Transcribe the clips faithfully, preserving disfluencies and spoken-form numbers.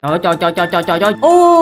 Trời trời trời trời trời trời trời.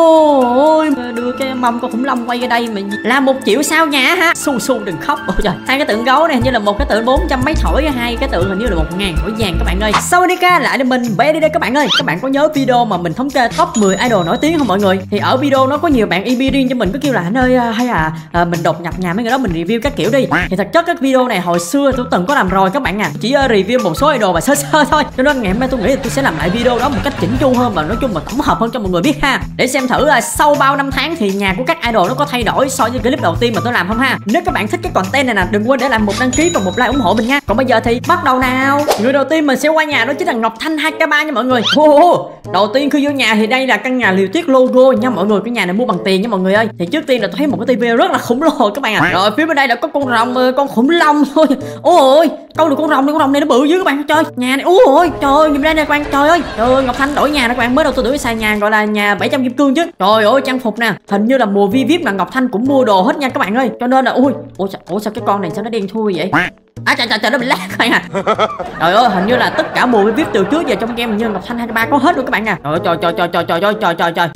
Ôi, đưa cái mâm con khủng long quay ra đây mà là một triệu sao nhà ha. Su su đừng khóc. Ôi trời, hai cái tượng gấu này hình như là một cái tượng bốn trăm mấy thỏi, hai cái tượng hình như là một ngàn thỏi vàng các bạn ơi. Sau đi ca lại là mình bé đi đây các bạn ơi. Các bạn có nhớ video mà mình thống kê top mười idol nổi tiếng không mọi người? Thì ở video nó có nhiều bạn i bê riêng cho mình có kêu là anh ơi hay là à, mình đột nhập nhà mấy người đó mình review các kiểu đi. Thì thật chất các video này hồi xưa tôi từng có làm rồi các bạn à, chỉ uh, review một số idol mà sơ sơ thôi. Cho nên ngày hôm nay tôi nghĩ là tôi sẽ làm lại video đó một cách chỉnh chu hơn và nói chung là tổng hợp hơn cho mọi người biết ha, để xem thử là sau bao năm tháng thì nhà của các idol nó có thay đổi so với clip đầu tiên mà tôi làm không ha. Nếu các bạn thích cái content này nè, đừng quên để làm một đăng ký và một like ủng hộ mình nha. Còn bây giờ thì bắt đầu nào. Người đầu tiên mình sẽ qua nhà đó chính là Ngọc Thanh hai k ba nha mọi người. Oh, đầu tiên khi vô nhà thì đây là căn nhà Liều Tuyết logo nha mọi người. Cái nhà này mua bằng tiền nha mọi người ơi. Thì trước tiên là tôi thấy một cái tivi rất là khủng lồ các bạn à. Rồi phía bên đây là có con rồng, con khủng long thôi. Ôi câu được con rồng này, con rồng này nó bự dữ các bạn chơi. Nhà này ôi trời, nhìn đây nè các bạn. Trời ơi, trời ơi, Ngọc Thanh đổi nhà nè các bạn. Mới đầu tôi đổi xài nhà gọi là nhà bảy trăm kim cương chứ. Trời ơi, trang phục nè, hình như là mùa vi víp là Ngọc Thanh cũng mua đồ hết nha các bạn ơi. Cho nên là ui, ủa, ủa sao cái con này sao nó đen thui vậy? À trời trời trời, nó bị lát các bạn à. Trời ơi, hình như là tất cả mùa vi víp từ trước giờ trong game hình như Ngọc Thanh hai k ba có hết luôn các bạn à. Trời trời trời trời trời trời trời trời trời.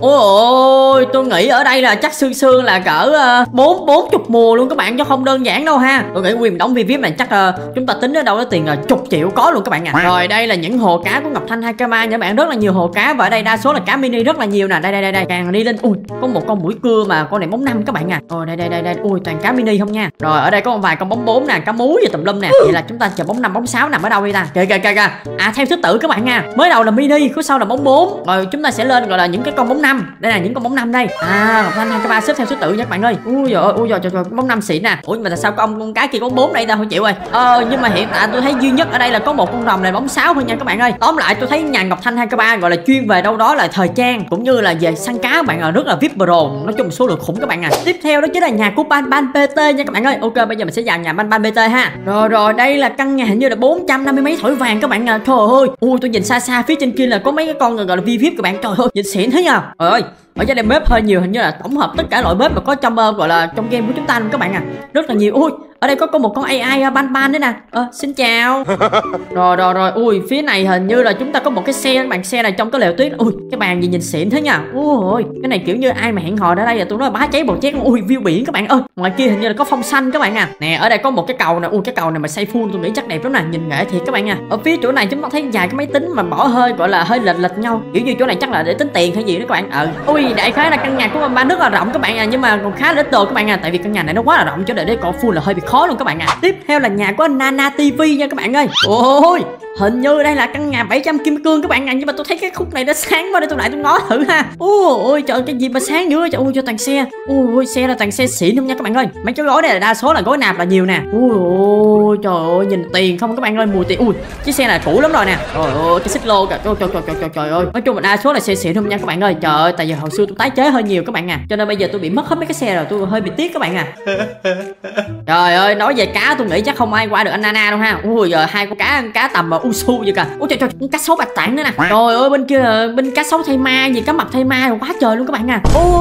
Ôi, tôi nghĩ ở đây là chắc xương xương là cỡ bốn bốn chục mùa luôn các bạn, chứ không đơn giản đâu ha. Tôi nghĩ nguyên đóng vi víp này chắc uh, chúng ta tính ở đâu đó tiền uh, chục triệu có luôn các bạn à. Rồi đây là những hồ cá của Ngọc Thanh hai k ba nha các bạn, rất là nhiều hồ cá và ở đây đa số là cá mini rất là nhiều nè. Đây đây đây đây, càng đi lên ui có một con mũi cưa mà con này bóng năm các bạn à. Rồi đây đây đây đây, ui toàn cá mini không nha. Rồi ở đây có một vài con bóng bốn nè, cá múi và tùm lum nè. Vậy là chúng ta chờ bóng năm bóng sáu nằm ở đâu đi ta? Kìa kìa kìa kìa. À theo thứ tự các bạn nha. Mới đầu là mini, cuối sau là bóng bốn. Rồi chúng ta sẽ lên gọi là những cái con bóng năm. Đây là những con bóng năm đây. À Ngọc Thanh hai k ba xếp theo thứ tự nha các bạn ơi. Ui giời ơi, ui giời trời, bóng năm xịn nè. Ủa nhưng mà tại sao con con cá kia có bốn đây ta không chịu rồi. Ờ nhưng mà hiện tại tôi thấy duy nhất ở đây là có một con rồng này bóng sáu thôi nha các bạn ơi. Tóm lại tôi thấy nhà Ngọc Thanh hai k ba gọi là chuyên về đâu đó là thời trang cũng như là về săn cá các bạn, là rất là vip pro, nói chung số lượng khủng các bạn à. Tiếp theo đó chính là nhà của Ban Ban pê tê nha các bạn ơi. Ok bây giờ mình sẽ vào nhà Ban Ban pê tê ha. Rồi rồi đây là căn nhà hình như là bốn trăm năm mươi mấy thỏi vàng các bạn à. Trời ơi, ui tôi nhìn xa xa phía trên kia là có mấy cái con gọi là vi víp các bạn. Trời ơi nhìn xịn thế nhờ. Trời ơi, ở trên đây bếp hơi nhiều, hình như là tổng hợp tất cả loại bếp mà có trong uh, gọi là trong game của chúng ta luôn các bạn à, rất là nhiều. Ui ở đây có có một con a i uh, Ban Ban nữa nè. Ờ xin chào. Rồi rồi rồi, ui phía này hình như là chúng ta có một cái xe các bạn, xe này trong cái lều tuyết. Ui cái bàn gì nhìn xịn thế nhờ. Ui cái này kiểu như ai mà hẹn hò ở đây là tôi nói bá cháy bầu chét. Ui view biển các bạn ơi. Ngoài kia hình như là có phong xanh các bạn à. Nè ở đây có một cái cầu nè. Ui cái cầu này mà xây full tôi nghĩ chắc đẹp lắm nè, nhìn nghệ thiệt các bạn à. Ở phía chỗ này chúng ta thấy vài cái máy tính mà bỏ hơi gọi là hơi lệch lệch nhau, kiểu như chỗ này chắc là để tính tiền hay gì đó các bạn. Ờ ui đại khái là căn nhà của Ban Ban rất là rộng các bạn à, nhưng mà còn khá là ít đồ các bạn à, tại vì căn nhà này nó quá là rộng cho để để có full là hơi bị khó luôn các bạn à. Tiếp theo là nhà của Nana ti vi nha các bạn ơi. Ôi hình như đây là căn nhà bảy trăm kim cương các bạn à, nhưng mà tôi thấy cái khúc này nó sáng quá, để tôi lại tôi ngó thử ha. Ôi trời cái gì mà sáng dữ trời. Ui cho toàn xe. Ui xe là toàn xe xịn không nha các bạn ơi. Mấy cái gói này là đa số là gói nạp là nhiều nè. Ui trời ơi nhìn tiền không các bạn ơi, mùi tiền. Ui chiếc xe này cũ lắm rồi nè. Trời ơi cái xích lô kìa. Trời trời trời trời trời ơi. Nói chung là đa số là xe xịn không nha các bạn ơi. Trời ơi tại vì hồi xưa tôi tái chế hơi nhiều các bạn à, cho nên bây giờ tôi bị mất hết mấy cái xe rồi, tôi hơi bị tiếc các bạn à. Trời ơi nói về cá tôi nghĩ chắc không ai qua được anh Nana đâu ha. Ui giờ hai con cá cá tầm mà Usu vậy kìa. Ôi trời trời cá sấu bạch tạng nữa nè. Trời ơi bên kia là bên cá sấu thay ma gì, cá mập thay ma rồi quá trời luôn các bạn à.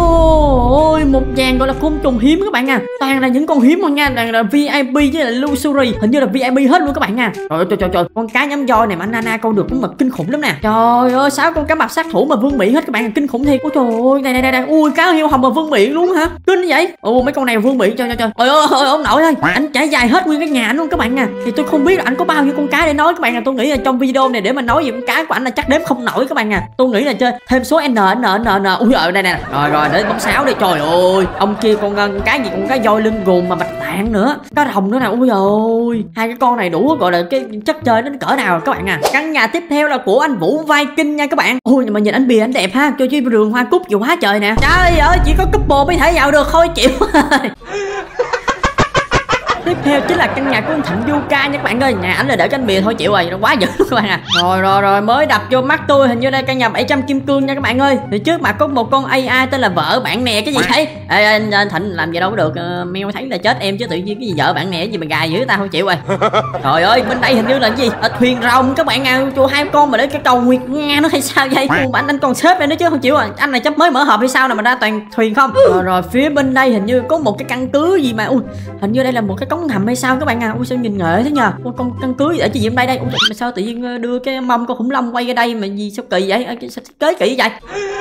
Ôi một dàn gọi là côn trùng hiếm các bạn à, toàn là những con hiếm mà nha, toàn là vê i pê với là luxury, hình như là vê i pê hết luôn các bạn à. Trời ơi trời trời trời, con cá nhắm voi này mà anh Nana câu được cũng mà kinh khủng lắm nè. Trời ơi sáu con cá mập sát thủ mà vương miện hết các bạn à, kinh khủng thiệt. Ôi trời ơi này này này, ui cá hiêu hồng mà vương miện luôn hả, kinh vậy. Ồ mấy con này vương miện. Trời trời trời. Ôi ơi ông nội ơi, anh trải dài hết nguyên cái nhà luôn các bạn à. Thì tôi không biết là anh có bao nhiêu con cá để nói các bạn à. Tôi nghĩ là trong video này để mà nói về con cá của anh là chắc đếm không nổi các bạn à. Tôi nghĩ là chơi thêm số n n n n. Ui ở đây nè. Rồi rồi để bóng sáu đi. Trời ơi ông kia con, con cá gì, con cá voi lưng gùn mà bạch tạng nữa, cá rồng nữa nè. Ui ơi hai cái con này đủ gọi là cái chất chơi đến cỡ nào các bạn à. Căn nhà tiếp theo là của anh Vũ Viking nha các bạn. Ui nhưng mà nhìn anh bìa anh đẹp ha, cho chi vườn hoa cúc gì quá trời nè. Trời ơi chỉ có couple mới thể vào được thôi chịu. Tiếp theo chính là căn nhà của anh Thịnh Yuka nha các bạn ơi. Nhà ảnh là để cho anh bìa thôi chịu rồi, nó quá dữ luôn các bạn à. Rồi rồi rồi mới đập vô mắt tôi, hình như đây căn nhà bảy trăm kim cương nha các bạn ơi. Thì trước mặt có một con a i tên là vợ bạn nè. Cái gì vậy? Ê anh, anh Thịnh làm gì đâu có được, uh, meo thấy là chết em chứ tự nhiên cái gì vợ bạn nè gì mà gài dữ ta không chịu rồi. Trời ơi bên đây hình như là cái gì à, thuyền rồng các bạn à, cho hai con mà để cái cầu Nguyệt Nga nó hay sao vậy? Anh anh còn xếp đây nữa chứ không chịu à. Anh này chắc mới mở hộp hay sao nè mà ra toàn thuyền không. Rồi, rồi phía bên đây hình như có một cái căn cứ gì mà ui, hình như đây là một cái cống ngầm hay sao các bạn à. Ui sao nhìn nghệ thế nhờ. Ui con căn cứ ở trên gì đây đây. Ui mà sao tự nhiên đưa cái mâm con khủng long quay ra đây mà gì sao kỳ vậy, sao thiết kế kỳ vậy.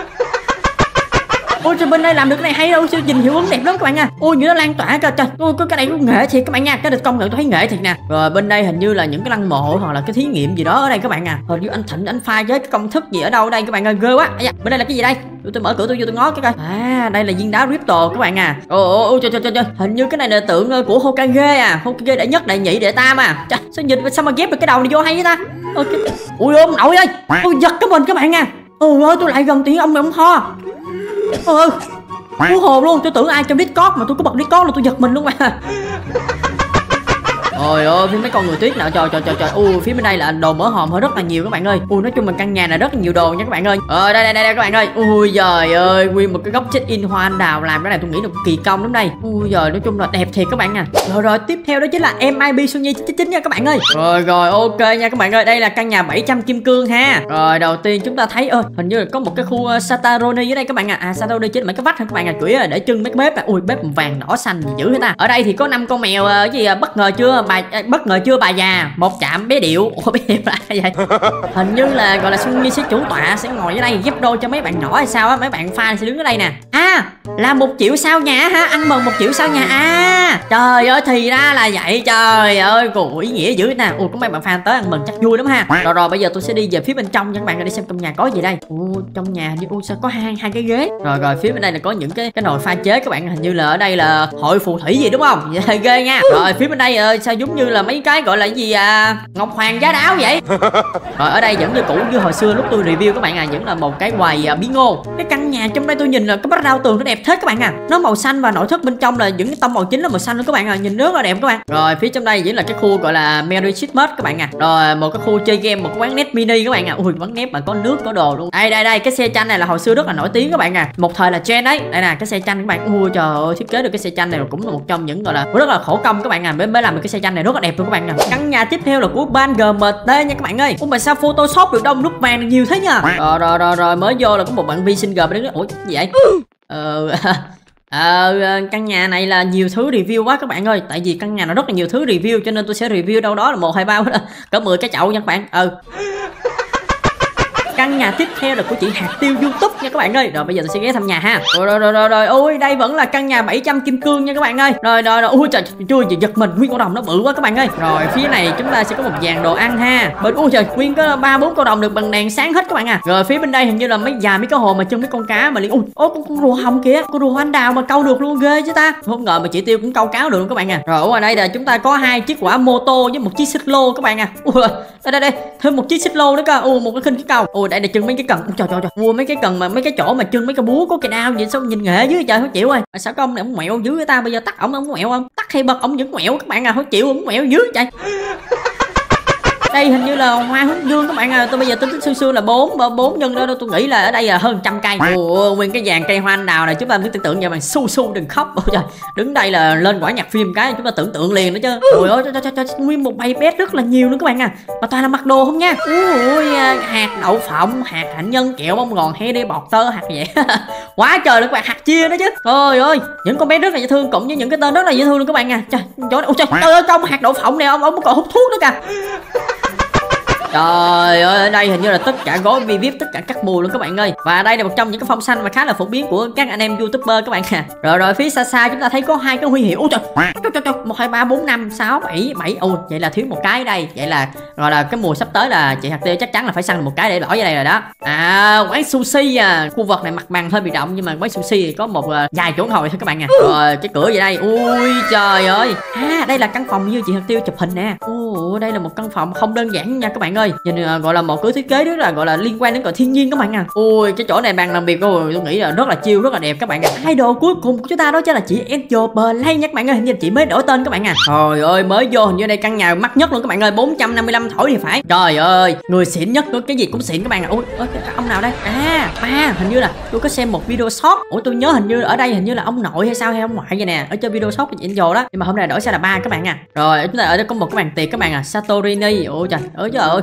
Ôi trời, bên đây làm được cái này hay đâu, siêu nhìn hiệu ứng đẹp lắm các bạn nha. Ôi như nó lan tỏa trời trời. Ôi cái này có nghệ thiệt các bạn nha, cái được công nhận tôi thấy nghệ thiệt nè. Rồi bên đây hình như là những cái lăng mộ hoặc là cái thí nghiệm gì đó ở đây các bạn à. Hình như anh Thịnh anh pha với cái công thức gì ở đâu đây các bạn ơi, ghê quá. À, bên đây là cái gì đây? Tôi, tôi mở cửa tôi vô tôi ngó cái coi. À đây là viên đá Crypto các bạn à. Ôi ôi trời trời trời, hình như cái này là tượng của Hokage à. Hokage đệ nhất, đệ nhị, đệ tam à. Trời, sao nhìn sao mà ghép được cái đầu này vô hay vậy ta? Ôi, cái... ui ông nội ơi, tôi giật cái mình các bạn nha. Ôi ơi tôi lại gần tiếng ông này ông ho. Ôi cú hồn luôn, tôi tưởng ai trong Discord mà tôi có bật Discord là tôi giật mình luôn mà. Ôi ôi, phía mấy con người tuyết nào, trời trời trời trời. Ui phía bên đây là đồ mở hòm hơi rất là nhiều các bạn ơi. Ui nói chung là căn nhà này rất là nhiều đồ nha các bạn ơi. Ờ đây đây đây, đây các bạn ơi. Ui giời ơi, nguyên một cái góc check in hoa anh đào, làm cái này tôi nghĩ là kỳ công lắm đây. Ui giời, nói chung là đẹp thiệt các bạn nha. Rồi rồi tiếp theo đó chính là em i bê Sunny chín chín chín nha các bạn ơi. Rồi rồi ok nha các bạn ơi, đây là căn nhà bảy trăm kim cương ha. Rồi đầu tiên chúng ta thấy ơi, hình như là có một cái khu uh, Sataroni dưới đây các bạn à. À Sataroni chính là mấy cái vách hả các bạn à, chủ yếu là để trưng mấy cái bếp à. Ui bếp vàng đỏ xanh gì dữ hết ta. Ở đây thì có năm con mèo uh, cái gì uh, bất ngờ chưa bà uh, bất ngờ chưa bà già, một chạm bé điệu. Ủa bé điệu là ai vậy? Hình như là gọi là Sunny sẽ chủ tọa sẽ ngồi ở đây ghép đôi cho mấy bạn nhỏ hay sao á, mấy bạn fan sẽ đứng ở đây nè. À là một triệu sao nhà hả, ăn mừng một triệu sao nhà. À trời ơi thì ra là vậy, trời ơi cô ý nghĩa dữ nè. Ui có mấy bạn fan tới ăn mừng chắc vui lắm ha. Rồi rồi bây giờ tôi sẽ đi về phía bên trong nha các bạn, đi xem trong nhà có gì đây. Ui trong nhà như ui sao có hai hai cái ghế. Rồi rồi phía bên đây là có những cái cái nồi pha chế các bạn, hình như là ở đây là hội phù thủy gì đúng không? Vậy ghê nha. Rồi phía bên đây ơi sao giống như là mấy cái gọi là gì à, ngọc hoàng giá đáo vậy. Rồi ở đây vẫn như cũ như hồi xưa lúc tôi review các bạn à, vẫn là một cái quầy à, bí ngô. Cái căn nhà trong đây tôi nhìn là cái bắt rau tường nó đẹp thế các bạn à, nó màu xanh và nội thất bên trong là những cái tông màu chính là màu xanh luôn các bạn à, nhìn rất là đẹp các bạn. Rồi phía trong đây vẫn là cái khu gọi là Merry Christmas các bạn à. Rồi một cái khu chơi game, một cái quán net mini các bạn à. Ui quán net mà có nước có đồ luôn. Đây đây đây cái xe tranh này là hồi xưa rất là nổi tiếng các bạn à, một thời là trend đấy. Đây nè cái xe tranh các bạn. Ui trời ơi thiết kế được cái xe tranh này cũng là một trong những gọi là rất là khổ công các bạn à, mới mới làm được cái xe tranh này rất là đẹp luôn các bạn à. Căn nhà tiếp theo là của ban giê em tê nha các bạn ơi. Ủa mà sao Photoshop được đông nút vàng nhiều thế nha. Rồi rồi rồi rồi mới vô là có một bạn vi sinh g đứng đó. Ủa gì vậy? Ờ Ờ, căn nhà này là nhiều thứ review quá các bạn ơi. Tại vì căn nhà nó rất là nhiều thứ review cho nên tôi sẽ review đâu đó là một hai ba có mười cái chậu nha các bạn. Ừ căn nhà tiếp theo là của chị Hạt Tiêu YouTube nha các bạn ơi. Rồi bây giờ tôi sẽ ghé thăm nhà ha. Rồi rồi rồi rồi, rồi. Ôi đây vẫn là căn nhà bảy trăm kim cương nha các bạn ơi. Rồi rồi rồi ui trời chưa gì giật mình, nguyên con đồng nó bự quá các bạn ơi. Rồi phía này chúng ta sẽ có một dàn đồ ăn ha. Bên ui trời nguyên có ba bốn con đồng được bằng đèn sáng hết các bạn à. Rồi phía bên đây hình như là mấy già mấy cái hồ mà chân mấy con cá mà liền. Ui ôi con, con rùa hồng kìa, con rùa anh đào mà câu được luôn, ghê chứ ta. Không ngờ mà chị Tiêu cũng câu cáo được luôn các bạn à. Rồi ở đây là chúng ta có hai chiếc quả mô tô với một chiếc xích lô các bạn à. Ui đây đây đây thêm một chiếc xích lô nữa cơ. Ui một cái khinh khí cầu. Ui đây là chân mấy cái cần. Ui, trời trời trời mua mấy cái cần mà mấy cái chỗ mà chân mấy cái búa có cái đao vậy sao nhìn nghệ dưới trời, không chịu ơi. Mà sao cái ông này ông mẹo dưới người ta, bây giờ tắt ổng ông mẹo không, tắt hay bật ổng vẫn mẹo các bạn à, không chịu ông mẹo dưới trời. Đây hình như là hoa hướng dương các bạn à, tôi bây giờ tính tính xưa xưa là bốn bốn nhân đó, tôi nghĩ là ở đây là hơn trăm cây. Ồ, nguyên cái dàn cây hoa anh đào này chúng ta mới tưởng tượng nhà bạn su su đừng khóc. Ôi trời, đứng đây là lên quả nhạc phim cái chúng ta tưởng tượng liền đó chứ. Ôi ôi trời, trời, trời, nguyên một bầy pet rất là nhiều luôn các bạn à, mà toàn là mặc đồ không nha. Ui hạt đậu phộng, hạt hạnh nhân, kẹo bông gòn, he đê bọt tơ hạt vậy. Quá trời luôn các bạn, hạt chia nữa chứ. Ôi ơi những con bé rất là dễ thương cộng với những cái tên rất là dễ thương luôn các bạn à. Trời trời, ôi trời, trời ơi công hạt đậu phộng này ông ông còn hút thuốc nữa kìa. Trời ơi, ở đây hình như là tất cả gói vi víp tất cả các mùa luôn các bạn ơi. Và đây là một trong những cái phong xanh mà khá là phổ biến của các anh em YouTuber các bạn à. Rồi rồi phía xa xa chúng ta thấy có hai cái huy hiệu. Ôi trời, trời, trời, trời. một hai ba bốn năm sáu bảy bảy. Ôi vậy là thiếu một cái đây. Vậy là gọi là cái mùa sắp tới là chị Hạt Tiêu chắc chắn là phải săn một cái để bỏ vào đây rồi đó. À quán sushi à, khu vực này mặt bằng hơi bị động nhưng mà quán sushi thì có một uh, vài chỗ ngồi thôi các bạn à. Rồi cái cửa gì đây? Ui trời ơi. À đây là căn phòng như chị Hạt Tiêu chụp hình nè. Ôi đây là một căn phòng không đơn giản nha các bạn ơi. Nhìn uh, gọi là một cái thiết kế rất là gọi là liên quan đến gọi thiên nhiên các bạn à. Ui cái chỗ này bàn làm việc ôi tôi nghĩ là rất là chill, rất là đẹp các bạn à. Idol cuối cùng của chúng ta đó chính là chị Angel Play nha các bạn ơi. Hình như chị mới đổi tên các bạn à. Trời ơi mới vô hình như đây căn nhà mắc nhất luôn các bạn ơi, bốn trăm năm mươi lăm thỏi thì phải. Trời ơi người xịn nhất, cái gì cũng xịn các bạn à. Ôi ơi, cái ông nào đây? À ba hình như là tôi có xem một video short. Ủa tôi nhớ hình như ở đây hình như là ông nội hay sao hay ông ngoại vậy nè, ở trên video short của chị Angel đó, nhưng mà hôm nay đổi sang là ba các bạn à. Rồi chúng ta ở đây có một cái bàn tiệc các bạn à, Satorini. Ôi trời ơi trời ơi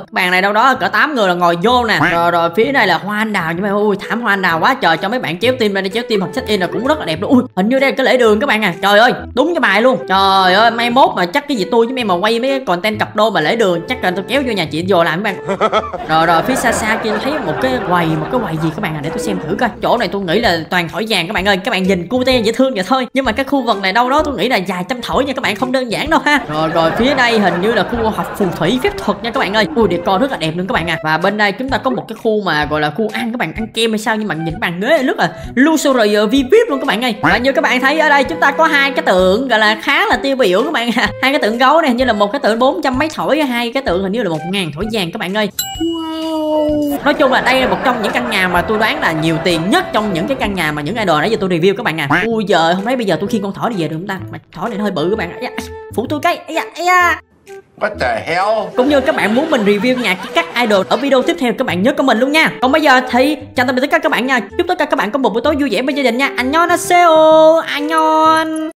Cái bàn này đâu đó cỡ tám người là ngồi vô nè. Rồi rồi phía này là hoa anh đào chứ mày. Ui thảm hoa anh đào quá trời, cho mấy bạn chéo tim ra đi, chéo tim hoặc check in là cũng rất là đẹp luôn. Ui hình như đây là cái lễ đường các bạn à. Trời ơi đúng cái bài luôn. Trời ơi mai mốt mà chắc cái gì tôi với em mà quay mấy content cặp đôi mà lễ đường chắc là tôi kéo vô nhà chị vô làm các bạn. Rồi rồi phía xa xa kia thấy một cái quầy, một cái quầy gì các bạn à, để tôi xem thử coi. Chỗ này tôi nghĩ là toàn thỏi vàng các bạn ơi. Các bạn nhìn cute dễ thương vậy thôi, nhưng mà cái khu vực này đâu đó tôi nghĩ là vài trăm thỏi nha các bạn, không đơn giản đâu ha. Rồi rồi phía đây hình như là khu học phù thủy phép thuật nha các bạn ơi. Ui decor rất là đẹp luôn các bạn à. Và bên đây chúng ta có một cái khu mà gọi là khu ăn, các bạn ăn kem hay sao, nhưng mà nhìn bàn ghế rất là luxury vi vê i pê luôn các bạn ơi. Và như các bạn thấy ở đây chúng ta có hai cái tượng gọi là khá là tiêu biểu các bạn à. Hai cái tượng gấu này hình như là một cái tượng bốn trăm mấy thỏi, hai cái tượng hình như là một ngàn thỏi vàng các bạn ơi. Wow. Nói chung là đây là một trong những căn nhà mà tôi đoán là nhiều tiền nhất trong những cái căn nhà mà những idol nãy giờ tôi review các bạn à. Ui giời, không thấy bây giờ tôi khiêng con thỏ đi về được không ta? Mà thỏ này nó hơi bự các bạn ạ. Phụ tôi cái. Ây da, ây da. What the hell? Cũng như các bạn muốn mình review nhà các idol ở video tiếp theo, các bạn nhớ comment luôn nha. Còn bây giờ thì chào tạm biệt tất cả các bạn nha. Chúc tất cả các bạn có một buổi tối vui vẻ bên gia đình nha. Annyeonghaseyo. Annyeong.